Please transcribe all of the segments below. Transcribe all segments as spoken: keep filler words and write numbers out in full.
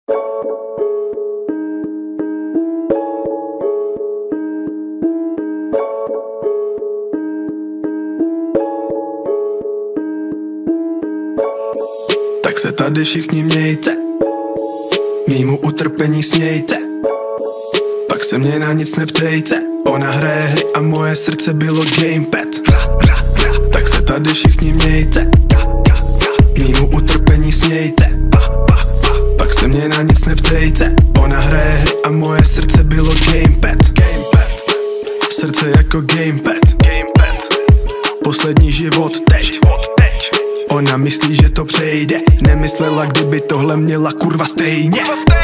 Tak se tady všichni mějte, mýmu utrpení smějte, pak se mě na nic neptejte. Ona hraje hry a moje srdce bylo gamepad. Tak se tady všichni mějte, mýmu utrpení smějte, pak se mě na nic neptejte. Ona hraje hry a moje srdce bylo gamepad. Srdce jako gamepad, poslední život teď. Ona myslí, že to přejde, nemyslela, kdyby tohle měla kurva stejně.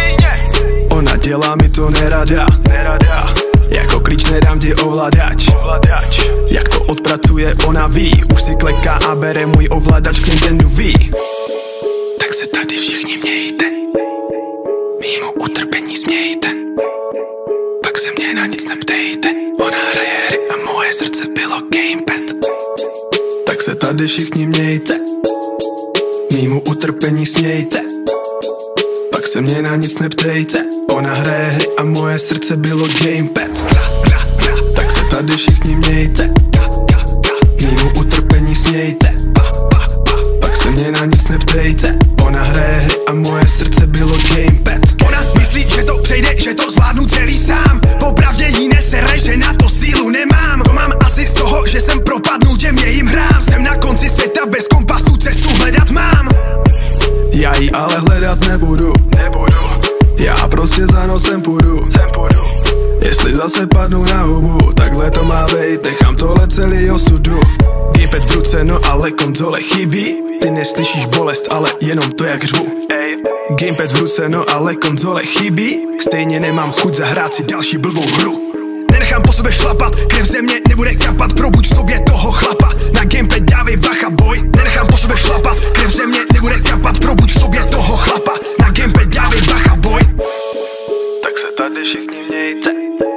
Ona dělá mi to nerada, jako klíč nedám ti ovladač. Jak to odpracuje, ona ví, už si kleká a bere můj ovladač k Nintendo ví. Tak se tady všichni mějte, mýmu utrpení smějte, pak se mě na nic neptejte. Ona hraje hry a moje srdce bylo gamepad. Tak se tady všichni mějte, mýmu utrpení smějte, pak se mě na nic neptejte. Ona hraje hry a moje srdce bylo gamepad. Tak se tady všichni mějte, mýmu utrpení smějte, pak se mě na nic neptejte. Ona hraje hry a moje srdce bylo gamepad. Ona myslí, že to přejde, že to zvládnu celý sám. Popravdě jí nesere, že na to sílu nemám. To mám asi z toho, že jsem propadnul těm jejím hrám. Jsem na konci světa, bez kompasu cestu hledat mám. Já ji ale hledat nebudu, nebudu. Já prostě za nosem půjdu, půjdu. Jestli zase padnu na hubu, takhle to má být, nechám tohle celý osudu. Gamepad v ruce, no ale konzole chybí. Ty neslyšíš bolest, ale jenom to jak řvu. Gamepad v ruce, no ale konzole chybí. Stejně nemám chuť zahrát si další blbou hru. Nenechám po sobě šlapat, krev ze mě nebude kapat. Probuď v sobě toho chlapa, na gamepad dávej bacha boj. Nenechám po sobě šlapat, krev ze mě nebude kapat. Probuď v sobě toho chlapa, na gamepad dávej bacha boj. Tak se tady všichni mějte,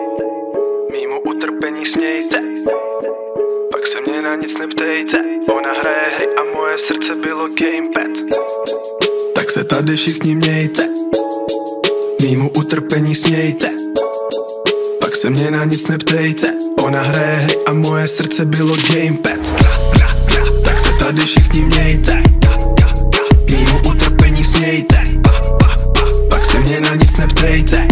mýmu utrpení smějte, pak se mě na nic neptejte. Ona hraje hry a moje srdce bylo gamepad. Tak se tady všichni mějte, mýmu utrpení smějte, pak se mě na nic neptejte. Ona hraje hry a moje srdce bylo gamepad. Tak se tady všichni mějte, mýmu utrpení smějte, pak se mě na nic neptejte.